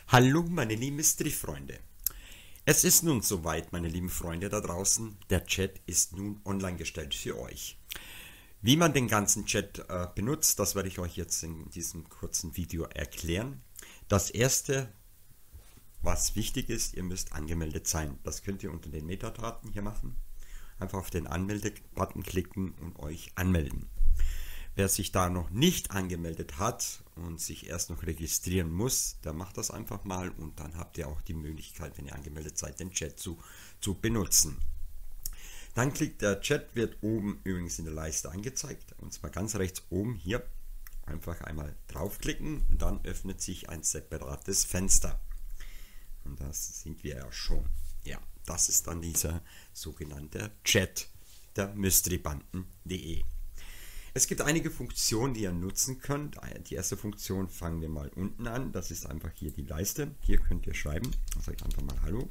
Hallo meine lieben Mystery-Freunde. Es ist nun soweit, meine lieben Freunde da draußen. Der Chat ist nun online gestellt für euch. Wie man den ganzen Chat benutzt, das werde ich euch jetzt in diesem kurzen Video erklären. Das erste, was wichtig ist, ihr müsst angemeldet sein. Das könnt ihr unter den Metadaten hier machen. Einfach auf den Anmelde-Button klicken und euch anmelden. Wer sich da noch nicht angemeldet hat und sich erst noch registrieren muss, der macht das einfach mal und dann habt ihr auch die Möglichkeit, wenn ihr angemeldet seid, den Chat zu benutzen. Dann klickt der Chat, wird oben übrigens in der Leiste angezeigt, und zwar ganz rechts oben hier. Einfach einmal draufklicken und dann öffnet sich ein separates Fenster. Und das sind wir ja schon. Ja, das ist dann dieser sogenannte Chat der mysterybanden.de. Es gibt einige Funktionen, die ihr nutzen könnt. Die erste Funktion fangen wir mal unten an. Das ist einfach hier die Leiste. Hier könnt ihr schreiben. Dann sage ich einfach mal Hallo.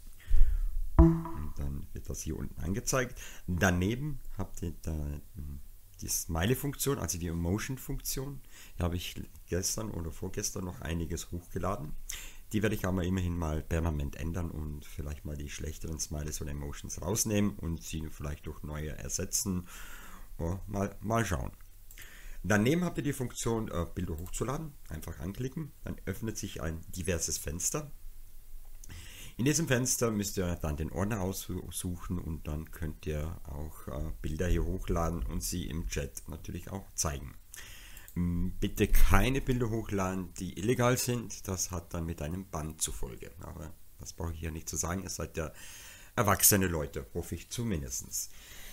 Und dann wird das hier unten angezeigt. Daneben habt ihr da die Smiley-Funktion, also die Emotion-Funktion. Da habe ich gestern oder vorgestern noch einiges hochgeladen. Die werde ich aber immerhin mal permanent ändern und vielleicht mal die schlechteren Smileys und Emotions rausnehmen und sie vielleicht durch neue ersetzen. Oh, mal schauen. Daneben habt ihr die Funktion Bilder hochzuladen. Einfach anklicken, dann öffnet sich ein diverses Fenster. In diesem Fenster müsst ihr dann den Ordner aussuchen und dann könnt ihr auch Bilder hier hochladen und sie im Chat natürlich auch zeigen. Bitte keine Bilder hochladen, die illegal sind. Das hat dann mit einem Bann zur Folge. Aber das brauche ich hier nicht zu sagen. Ihr seid ja erwachsene Leute, hoffe ich zumindest.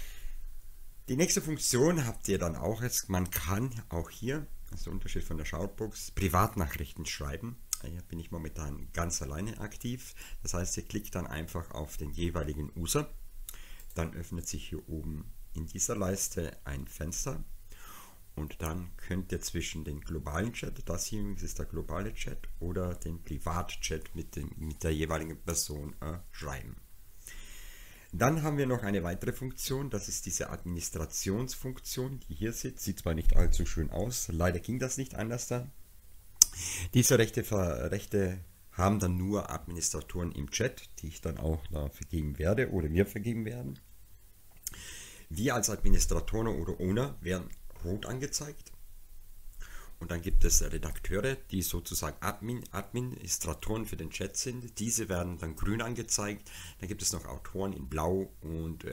Die nächste Funktion habt ihr dann auch jetzt. Man kann auch hier, das ist der Unterschied von der Shoutbox, Privatnachrichten schreiben. Hier bin ich momentan ganz alleine aktiv. Das heißt, ihr klickt dann einfach auf den jeweiligen User. Dann öffnet sich hier oben in dieser Leiste ein Fenster. Und dann könnt ihr zwischen den globalen Chat, das hier ist der globale Chat, oder den Privatchat mit der jeweiligen Person schreiben. Dann haben wir noch eine weitere Funktion, das ist diese Administrationsfunktion, die hier sieht zwar nicht allzu schön aus, leider ging das nicht anders da. Diese Rechte haben dann nur Administratoren im Chat, die ich dann auch da vergeben werde oder wir vergeben werden. Wir als Administratoren oder Owner werden rot angezeigt. Und dann gibt es Redakteure, die sozusagen Administratoren für den Chat sind. Diese werden dann grün angezeigt. Dann gibt es noch Autoren in blau und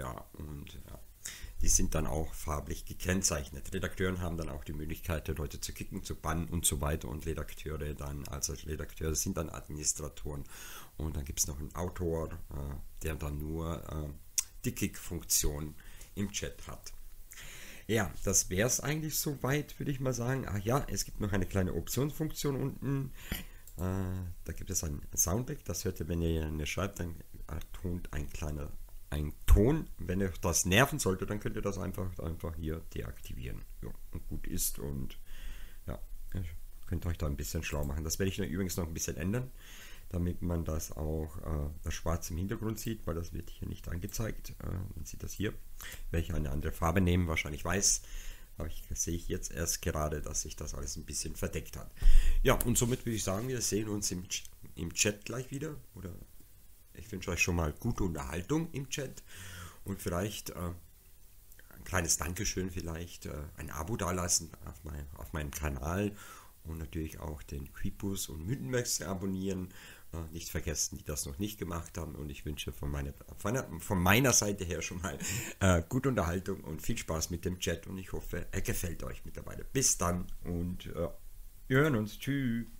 die sind dann auch farblich gekennzeichnet. Redakteure haben dann auch die Möglichkeit, Leute zu kicken, zu bannen und so weiter. Und Redakteure dann, also Redakteure sind dann Administratoren. Und dann gibt es noch einen Autor, der dann nur die Kick-Funktion im Chat hat. Ja, das wäre es eigentlich soweit, würde ich mal sagen. Ach ja, es gibt noch eine kleine Optionsfunktion unten. Da gibt es ein Soundback, das hört ihr, wenn ihr schreibt, dann ertont ein Ton. Wenn euch das nerven sollte, dann könnt ihr das einfach hier deaktivieren. Ja, und gut ist und ja, ihr könnt euch da ein bisschen schlau machen. Das werde ich übrigens noch ein bisschen ändern, damit man das auch das Schwarz im Hintergrund sieht, weil das wird hier nicht angezeigt. Man sieht das hier. Welche eine andere Farbe nehmen, wahrscheinlich weiß. Aber sehe ich jetzt erst gerade, dass sich das alles ein bisschen verdeckt hat. Ja, und somit würde ich sagen, wir sehen uns im Chat gleich wieder. Oder ich wünsche euch schon mal gute Unterhaltung im Chat. Und vielleicht ein kleines Dankeschön, vielleicht ein Abo dalassen auf meinem Kanal. Und natürlich auch den Quipus und Mythenmax abonnieren. Nicht vergessen, die das noch nicht gemacht haben. Und ich wünsche von meiner Seite her schon mal gute Unterhaltung und viel Spaß mit dem Chat. Und ich hoffe, er gefällt euch mittlerweile. Bis dann und wir hören uns. Tschüss.